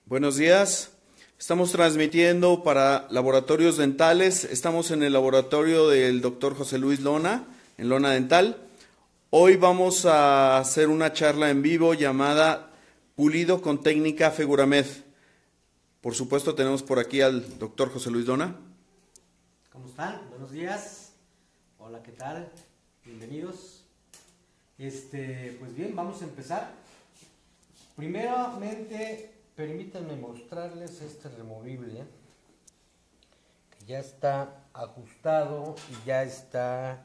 Buenos días. Estamos transmitiendo para Laboratorios Dentales. Estamos en el laboratorio del doctor José Luis Lona, en Lona Dental. Hoy vamos a hacer una charla en vivo llamada Pulido con técnica Feguramed. Por supuesto, tenemos por aquí al doctor José Luis Lona. ¿Cómo están? Buenos días. Hola, ¿qué tal? Bienvenidos. Pues bien, vamos a empezar. Primeramente, permítanme mostrarles este removible que ya está ajustado y ya está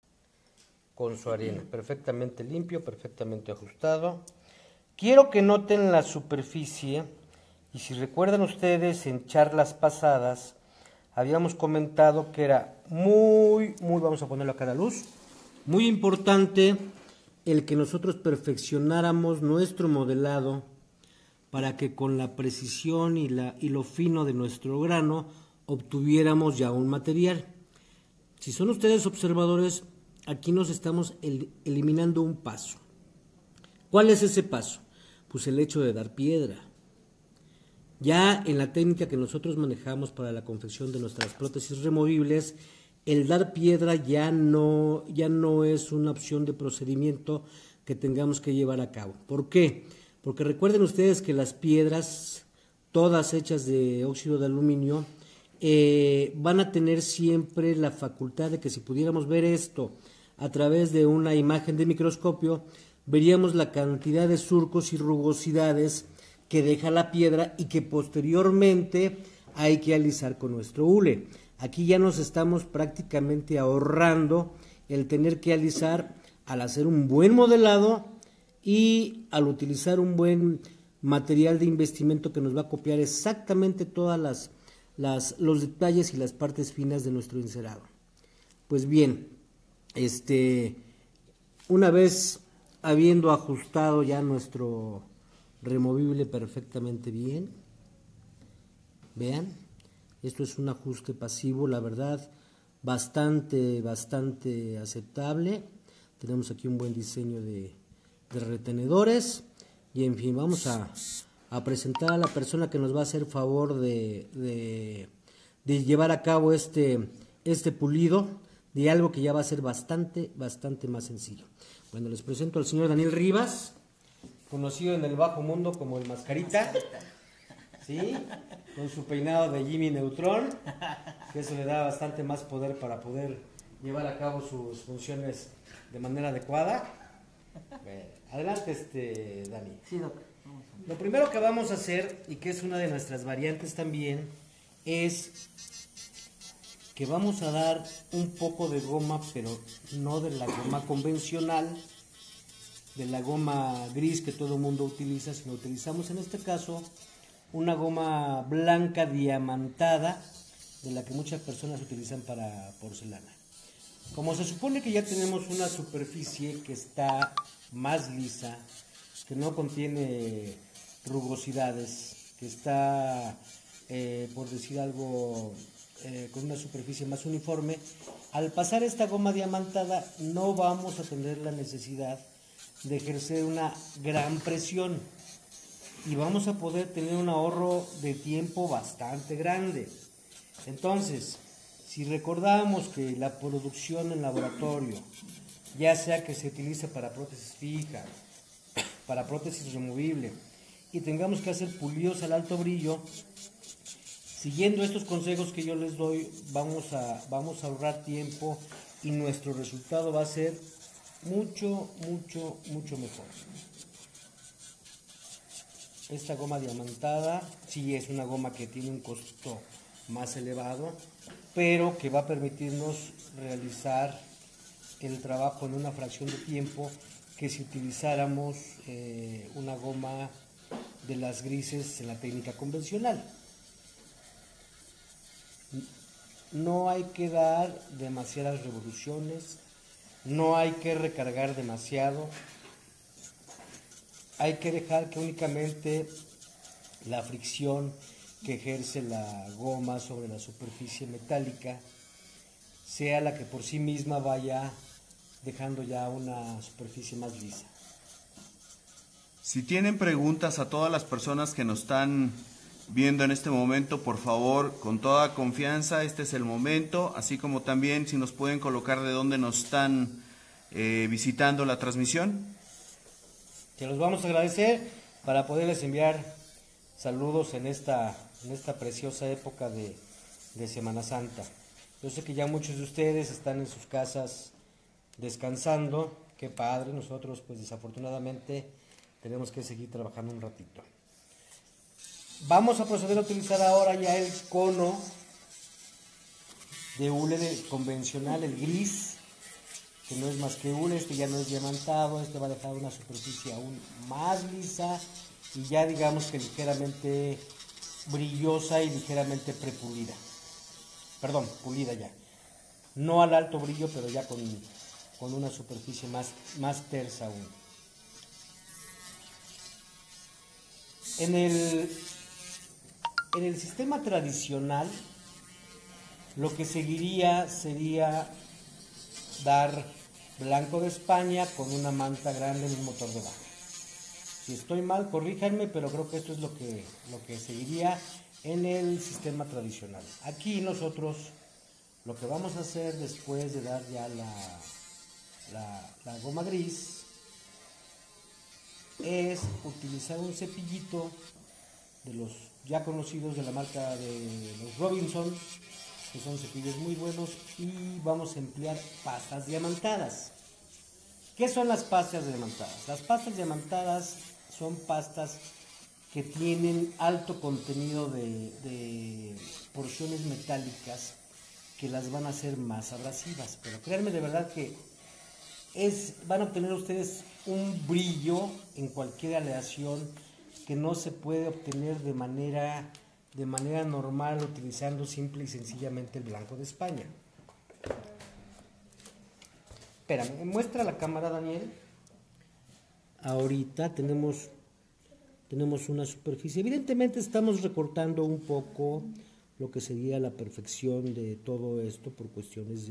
con su arena, perfectamente limpio, perfectamente ajustado. Quiero que noten la superficie, y si recuerdan ustedes en charlas pasadas habíamos comentado que era muy, vamos a ponerlo acá a la luz, muy importante el que nosotros perfeccionáramos nuestro modelado para que con la precisión y lo fino de nuestro grano obtuviéramos ya un material. Si son ustedes observadores, aquí nos estamos eliminando un paso. ¿Cuál es ese paso? Pues el hecho de dar piedra. Ya en la técnica que nosotros manejamos para la confección de nuestras prótesis removibles, el dar piedra ya no es una opción de procedimiento que tengamos que llevar a cabo. ¿Por qué? Porque recuerden ustedes que las piedras, todas hechas de óxido de aluminio, van a tener siempre la facultad de que si pudiéramos ver esto a través de una imagen de microscopio, veríamos la cantidad de surcos y rugosidades que deja la piedra y que posteriormente hay que alisar con nuestro hule. Aquí ya nos estamos prácticamente ahorrando el tener que alisar al hacer un buen modelado y al utilizar un buen material de investimento que nos va a copiar exactamente todas los detalles y las partes finas de nuestro encerado. Pues bien, una vez habiendo ajustado ya nuestro removible perfectamente bien, vean, esto es un ajuste pasivo, la verdad, bastante aceptable. Tenemos aquí un buen diseño de retenedores y en fin, vamos a presentar a la persona que nos va a hacer favor de llevar a cabo este pulido de algo que ya va a ser bastante más sencillo. Bueno, les presento al señor Daniel Rivas, conocido en el bajo mundo como el Mascarita, ¿sí? Con su peinado de Jimmy Neutron, que eso le da bastante más poder para poder llevar a cabo sus funciones de manera adecuada. Adelante, Dani. Sí, doctor. Lo primero que vamos a hacer, y que es una de nuestras variantes también, es que vamos a dar un poco de goma, pero no de la goma convencional, de la goma gris que todo el mundo utiliza, sino utilizamos en este caso una goma blanca diamantada, de la que muchas personas utilizan para porcelana. Como se supone que ya tenemos una superficie que está más lisa, que no contiene rugosidades, que está, por decir algo, con una superficie más uniforme, al pasar esta goma diamantada no vamos a tener la necesidad de ejercer una gran presión y vamos a poder tener un ahorro de tiempo bastante grande. Entonces, si recordamos que la producción en laboratorio, ya sea que se utilice para prótesis fija, para prótesis removible, y tengamos que hacer pulidos al alto brillo, siguiendo estos consejos que yo les doy, vamos a ahorrar tiempo y nuestro resultado va a ser mucho mejor. Esta goma diamantada sí es una goma que tiene un costo más elevado, pero que va a permitirnos realizar el trabajo en una fracción de tiempo que si utilizáramos una goma de las grises en la técnica convencional. No hay que dar demasiadas revoluciones, no hay que recargar demasiado, hay que dejar que únicamente la fricción que ejerce la goma sobre la superficie metálica sea la que por sí misma vaya dejando ya una superficie más lisa. Si tienen preguntas a todas las personas que nos están viendo en este momento, por favor, con toda confianza, este es el momento, así como también si nos pueden colocar de dónde nos están visitando la transmisión. Te los vamos a agradecer para poderles enviar saludos en esta preciosa época de Semana Santa. Yo sé que ya muchos de ustedes están en sus casas descansando, qué padre, nosotros pues desafortunadamente tenemos que seguir trabajando un ratito. Vamos a proceder a utilizar ahora ya el cono de hule convencional, el gris, que no es más que hule, este ya no es diamantado, este va a dejar una superficie aún más lisa y ya digamos que ligeramente brillosa y ligeramente prepulida. Perdón, pulida ya. No al alto brillo, pero ya con una superficie más tersa aún. En el sistema tradicional, lo que seguiría sería dar blanco de España con una manta grande en un motor de baja. Si estoy mal, corríjanme, pero creo que esto es lo que seguiría en el sistema tradicional. Aquí nosotros lo que vamos a hacer después de dar ya la goma gris es utilizar un cepillito de los ya conocidos de la marca de los Robinson, que son cepillos muy buenos, y vamos a emplear pastas diamantadas. ¿Qué son las pastas diamantadas? Las pastas diamantadas son pastas que tienen alto contenido de porciones metálicas que las van a hacer más abrasivas, pero créanme de verdad que van a obtener ustedes un brillo en cualquier aleación que no se puede obtener de manera normal utilizando simple y sencillamente el blanco de España. Espérame, muestra la cámara, Daniel. Ahorita tenemos una superficie. Evidentemente estamos recortando un poco lo que sería la perfección de todo esto por cuestiones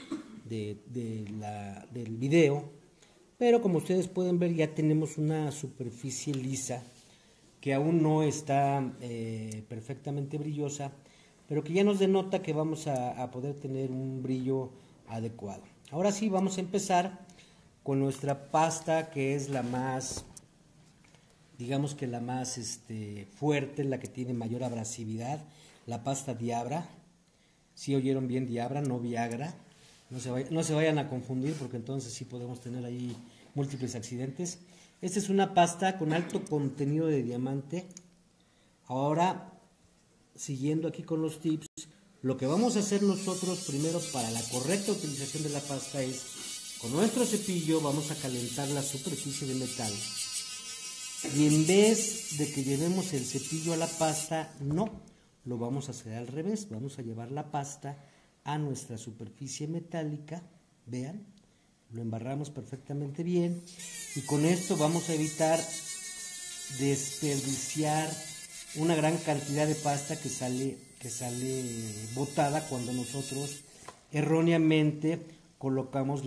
del video, pero como ustedes pueden ver ya tenemos una superficie lisa que aún no está perfectamente brillosa, pero que ya nos denota que vamos a poder tener un brillo adecuado. Ahora sí, vamos a empezar con nuestra pasta, que es la más, digamos que la más fuerte, la que tiene mayor abrasividad, la pasta Diabra. Si oyeron bien, Diabra, no Viagra. No se vayan a confundir, porque entonces sí podemos tener ahí múltiples accidentes. Esta es una pasta con alto contenido de diamante. Ahora, siguiendo aquí con los tips, lo que vamos a hacer nosotros primero para la correcta utilización de la pasta es, con nuestro cepillo vamos a calentar la superficie de metal. Y en vez de que llevemos el cepillo a la pasta, no, lo vamos a hacer al revés. Vamos a llevar la pasta a nuestra superficie metálica, vean, lo embarramos perfectamente bien y con esto vamos a evitar desperdiciar una gran cantidad de pasta que sale botada cuando nosotros erróneamente colocamos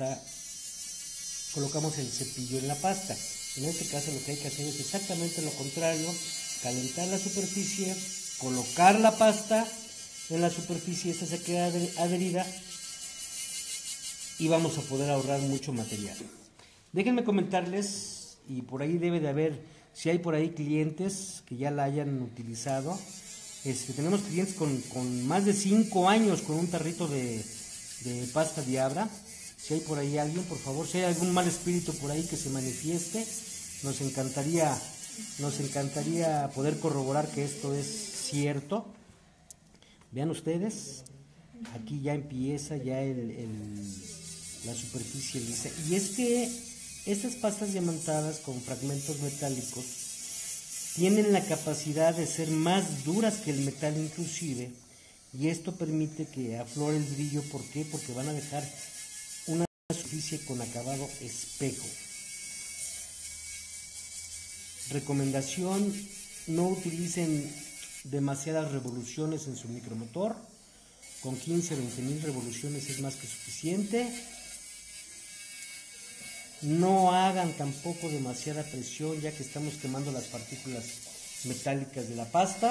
el cepillo en la pasta. En este caso lo que hay que hacer es exactamente lo contrario, calentar la superficie, colocar la pasta en la superficie, esta se queda adherida y vamos a poder ahorrar mucho material. Déjenme comentarles, y por ahí debe de haber, si hay por ahí clientes que ya la hayan utilizado, tenemos clientes con más de 5 años con un tarrito de pasta Diabra. Si hay por ahí alguien, por favor, si hay algún mal espíritu por ahí que se manifieste, nos encantaría poder corroborar que esto es cierto. Vean ustedes, aquí ya empieza ya la superficie lisa. Y es que estas pastas diamantadas con fragmentos metálicos tienen la capacidad de ser más duras que el metal inclusive, y esto permite que aflore el brillo. ¿Por qué? Porque van a dejar una superficie con acabado espejo. Recomendación: no utilicen demasiadas revoluciones en su micromotor. Con 15 a 20 mil revoluciones es más que suficiente. No hagan tampoco demasiada presión, ya que estamos quemando las partículas metálicas de la pasta.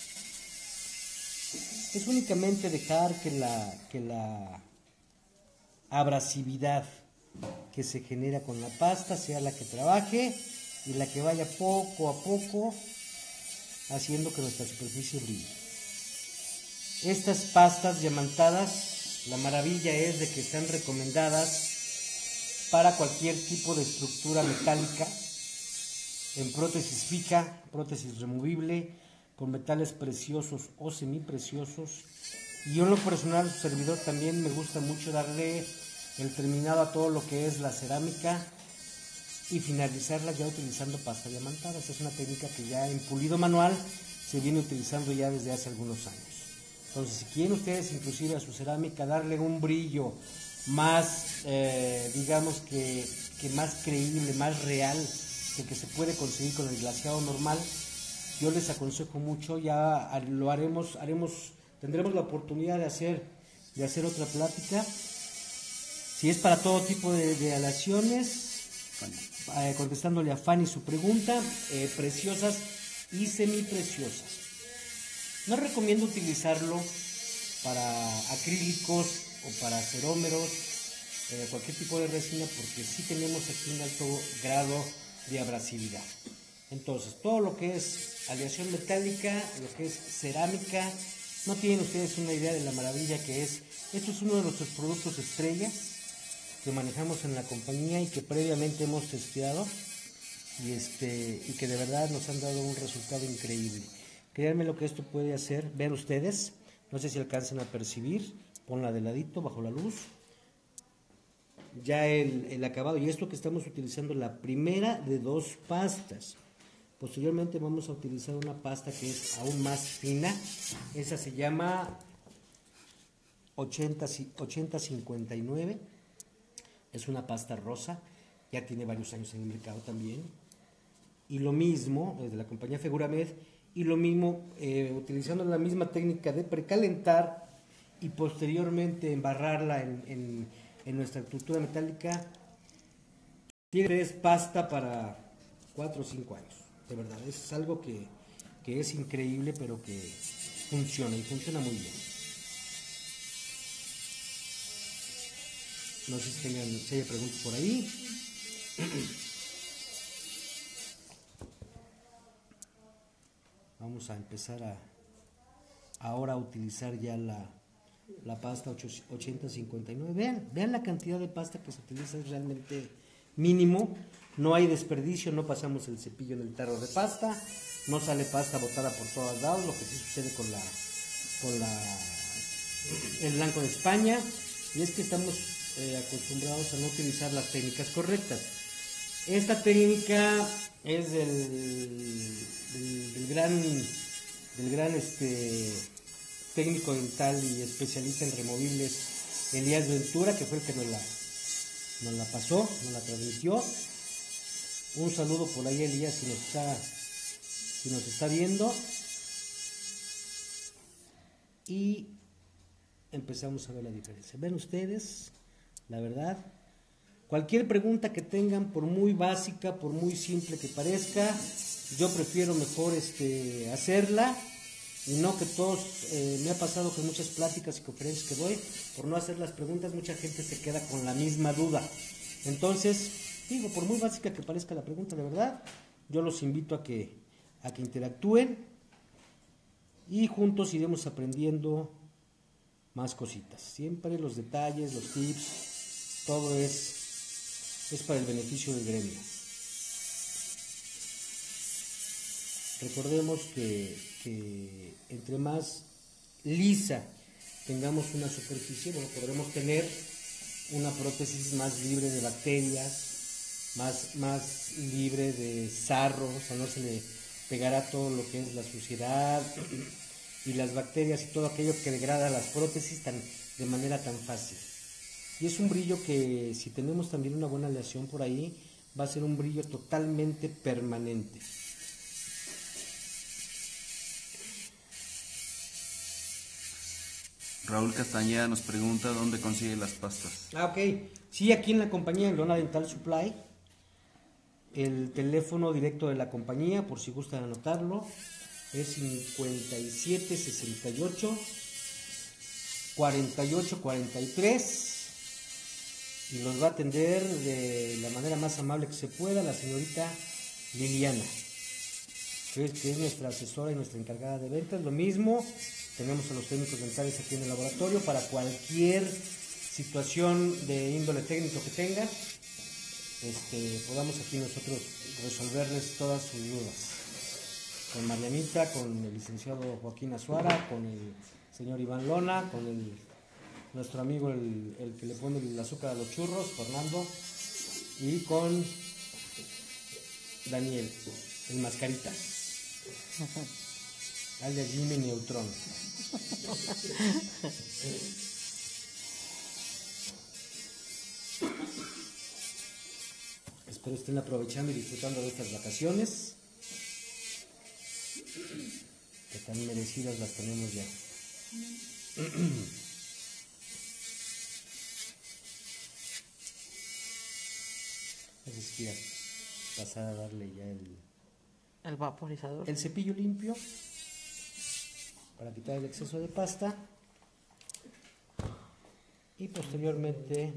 Es únicamente dejar que la abrasividad que se genera con la pasta sea la que trabaje y la que vaya poco a poco haciendo que nuestra superficie brille. Estas pastas diamantadas, la maravilla es de que están recomendadas para cualquier tipo de estructura metálica, en prótesis fija, prótesis removible, con metales preciosos o semipreciosos. Y yo en lo personal, su servidor, también me gusta mucho darle el terminado a todo lo que es la cerámica y finalizarla ya utilizando pasta diamantada. Esta es una técnica que ya en pulido manual se viene utilizando ya desde hace algunos años. Entonces, si quieren ustedes inclusive a su cerámica darle un brillo más, digamos que más creíble, más real, que se puede conseguir con el glaseado normal, yo les aconsejo mucho, ya lo tendremos la oportunidad de hacer otra plática. Si es para todo tipo de aleaciones, contestándole a Fanny su pregunta, preciosas y semipreciosas. No recomiendo utilizarlo para acrílicos o para cerómeros, cualquier tipo de resina, porque sí tenemos aquí un alto grado de abrasividad. Entonces, todo lo que es aleación metálica, lo que es cerámica, no tienen ustedes una idea de la maravilla que es. Esto es uno de nuestros productos estrellas que manejamos en la compañía y que previamente hemos testeado y que de verdad nos han dado un resultado increíble. Créanme lo que esto puede hacer. Vean ustedes, no sé si alcancen a percibir, ponla de ladito bajo la luz. Ya el acabado, y esto que estamos utilizando, la primera de 2 pastas. Posteriormente vamos a utilizar una pasta que es aún más fina. Esa se llama 8059. Es una pasta rosa, ya tiene varios años en el mercado también. Y lo mismo, de la compañía Figuramed, y lo mismo, utilizando la misma técnica de precalentar y posteriormente embarrarla en nuestra estructura metálica. Tiene pasta para 4 o 5 años. De verdad, es algo que es increíble, pero que funciona y funciona muy bien. No sé si haya preguntas por ahí. Vamos a empezar ahora a utilizar ya la pasta 8059. Vean la cantidad de pasta que se utiliza, es realmente mínimo. No hay desperdicio, no pasamos el cepillo en el tarro de pasta, no sale pasta botada por todos lados, lo que sí sucede con el blanco de España, y es que estamos acostumbrados a no utilizar las técnicas correctas. Esta técnica es del gran técnico dental y especialista en removibles, Elías Ventura, que fue el que nos la pasó, nos la transmitió. Un saludo por ahí, Elías, si nos está viendo. Y empezamos a ver la diferencia. Ven ustedes, la verdad, cualquier pregunta que tengan, por muy básica, por muy simple que parezca, yo prefiero mejor hacerla, y no que todos, me ha pasado con muchas pláticas y conferencias que doy, por no hacer las preguntas, mucha gente se queda con la misma duda. Entonces, digo, por muy básica que parezca la pregunta, de verdad, yo los invito a que interactúen y juntos iremos aprendiendo más cositas. Siempre los detalles, los tips, todo es para el beneficio del gremio. Recordemos que entre más lisa tengamos una superficie, bueno, podremos tener una prótesis más libre de bacterias, más libre de sarro, o sea, no se le pegará todo lo que es la suciedad y las bacterias y todo aquello que degrada las prótesis de manera tan fácil. Y es un brillo que, si tenemos también una buena aleación por ahí, va a ser un brillo totalmente permanente. Raúl Castañeda nos pregunta dónde consigue las pastas. Ok. Sí, aquí en la compañía en Lona Dental Supply. El teléfono directo de la compañía, por si gustan anotarlo, es 5768 4843 y los va a atender de la manera más amable que se pueda la señorita Liliana, que es nuestra asesora y nuestra encargada de ventas. Lo mismo, tenemos a los técnicos dentales aquí en el laboratorio para cualquier situación de índole técnico que tengan, podamos aquí nosotros resolverles todas sus dudas. Con Marianita, con el licenciado Joaquín Azuara, con el señor Iván Lona, con nuestro amigo el que le pone el azúcar a los churros, Fernando, y con Daniel, el mascarita, alias Jimmy Neutron. Espero estén aprovechando y disfrutando de estas vacaciones, que tan merecidas las tenemos ya. Entonces quiero pasar a darle ya el vaporizador, el cepillo limpio para quitar el exceso de pasta y posteriormente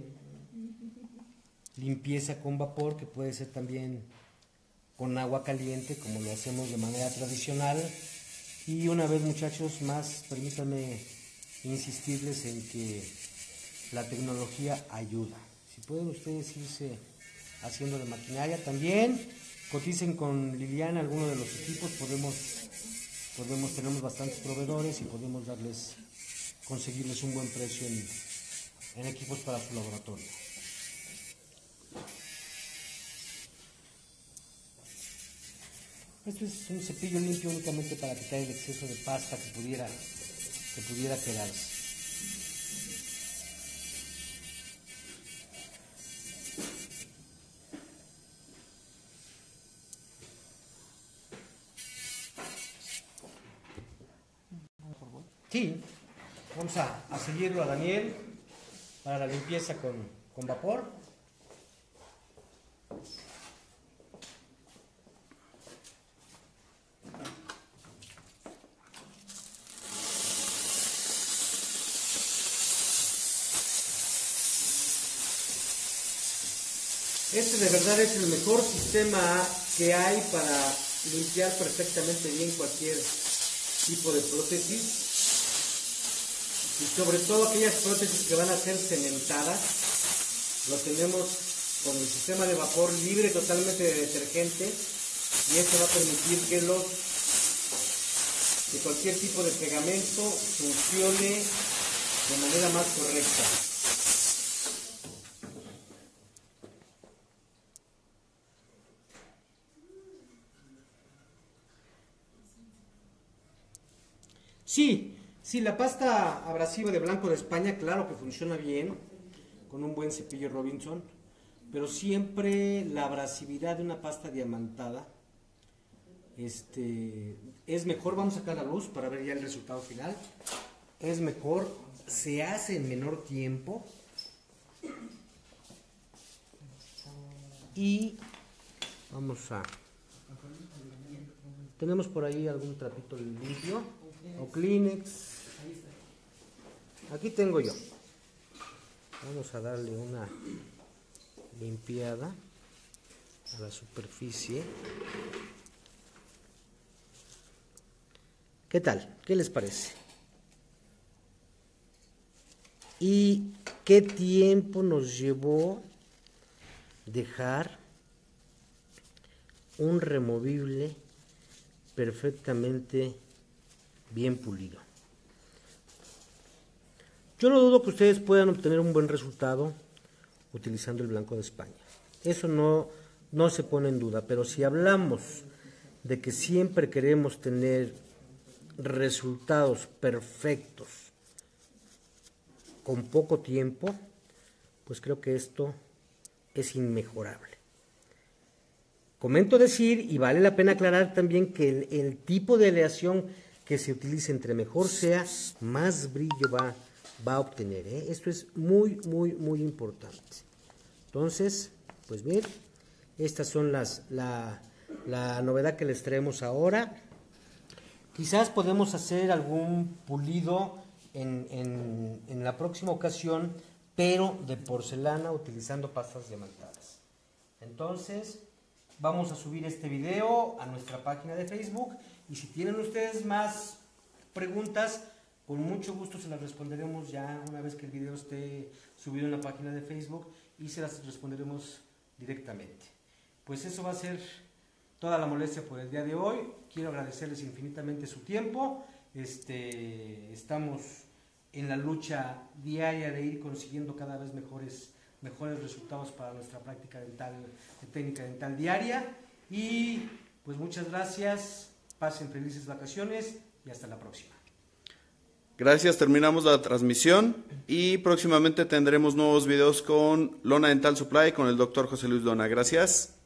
limpieza con vapor, que puede ser también con agua caliente como lo hacemos de manera tradicional. Y una vez, muchachos, más permítanme insistirles en que la tecnología ayuda. Si pueden ustedes irse haciendo de maquinaria, también coticen con Liliana alguno de los equipos. Tenemos bastantes proveedores y podemos conseguirles un buen precio en equipos para su laboratorio. Esto es un cepillo limpio únicamente para quitar el exceso de pasta que pudiera quedarse. Sí, vamos a seguirlo a Daniel para la limpieza con vapor. Este de verdad es el mejor sistema que hay para limpiar perfectamente bien cualquier tipo de prótesis, y sobre todo aquellas prótesis que van a ser cementadas. Lo tenemos con el sistema de vapor libre totalmente de detergente, y esto va a permitir que cualquier tipo de pegamento funcione de manera más correcta. Sí, la pasta abrasiva de Blanco de España, claro que funciona bien con un buen cepillo Robinson, pero siempre la abrasividad de una pasta diamantada es mejor. Vamos a sacar la luz para ver ya el resultado final. Es mejor, se hace en menor tiempo y tenemos por ahí algún trapito limpio o Kleenex. Aquí tengo yo. Vamos a darle una limpiada a la superficie. ¿Qué tal? ¿Qué les parece? ¿Y qué tiempo nos llevó dejar un removible perfectamente bien pulido? Yo no dudo que ustedes puedan obtener un buen resultado utilizando el Blanco de España. Eso no se pone en duda, pero si hablamos de que siempre queremos tener resultados perfectos con poco tiempo, pues creo que esto es inmejorable. Comento decir, y vale la pena aclarar también, que el tipo de aleación que se utilice, entre mejor sea, más brillo va a obtener, Esto es muy, muy, muy importante. Entonces, pues bien, Estas son la novedad que les traemos ahora. Quizás podemos hacer algún pulido en la próxima ocasión, pero de porcelana utilizando pastas diamantadas. Entonces, vamos a subir este video a nuestra página de Facebook y si tienen ustedes más preguntas, con mucho gusto se las responderemos ya una vez que el video esté subido en la página de Facebook y se las responderemos directamente. Pues eso va a ser toda la molestia por el día de hoy. Quiero agradecerles infinitamente su tiempo. Estamos en la lucha diaria de ir consiguiendo cada vez mejores resultados para nuestra práctica dental, de técnica dental diaria. Y pues muchas gracias, pasen felices vacaciones y hasta la próxima. Gracias, terminamos la transmisión y próximamente tendremos nuevos videos con Lona Dental Supply con el doctor José Luis Lona. Gracias.